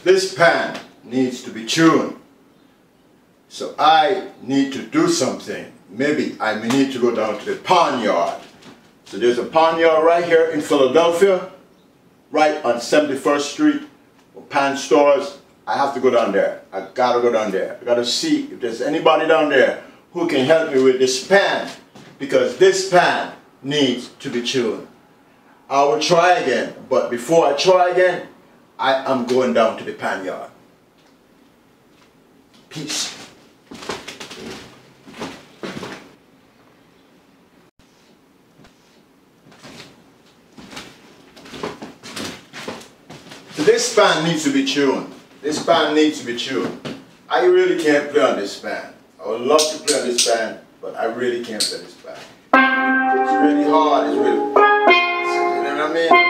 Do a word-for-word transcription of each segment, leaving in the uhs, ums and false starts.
This pan needs to be tuned. So I need to do something. Maybe I may need to go down to the pawn yard. So there's a pawn yard right here in Philadelphia, right on seventy-first street, pan stores. I have to go down there. I gotta go down there. I gotta see if there's anybody down there who can help me with this pan, because this pan needs to be tuned. I will try again, but before I try again, I am going down to the pan yard. Peace. So this pan needs to be tuned. This pan needs to be tuned. I really can't play on this pan. I would love to play on this pan, but I really can't play this pan. It's really hard. It's really, you know what I mean?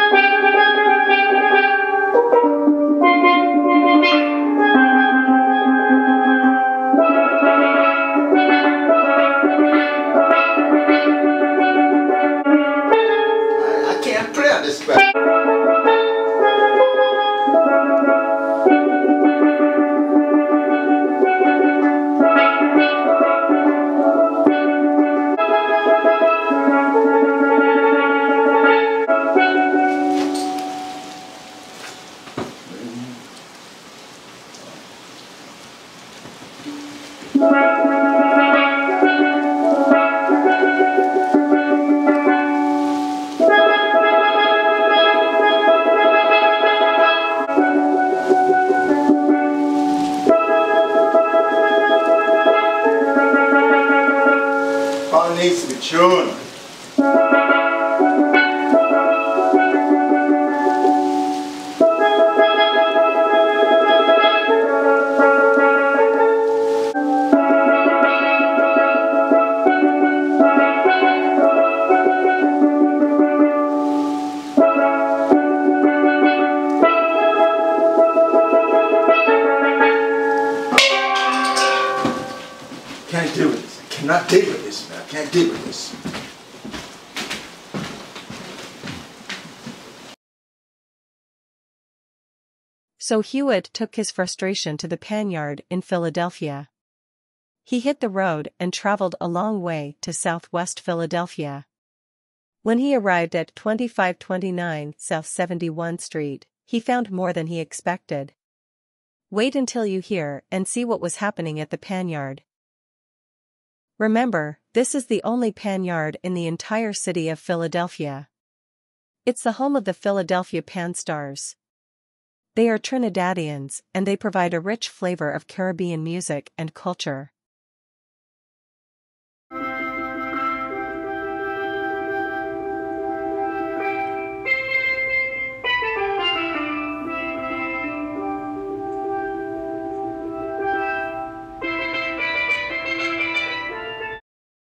I, I can't play on this pan. Needs to be tuned. Can't deal with this. I cannot deal with this, man. I can't deal with this. So Hewitt took his frustration to the pan yard in Philadelphia. He hit the road and traveled a long way to southwest Philadelphia. When he arrived at twenty-five twenty-nine South seventy-first Street, he found more than he expected. Wait until you hear and see what was happening at the pan yard. Remember, this is the only pan yard in the entire city of Philadelphia. It's the home of the Philadelphia Pan Stars. They are Trinidadians, and they provide a rich flavor of Caribbean music and culture.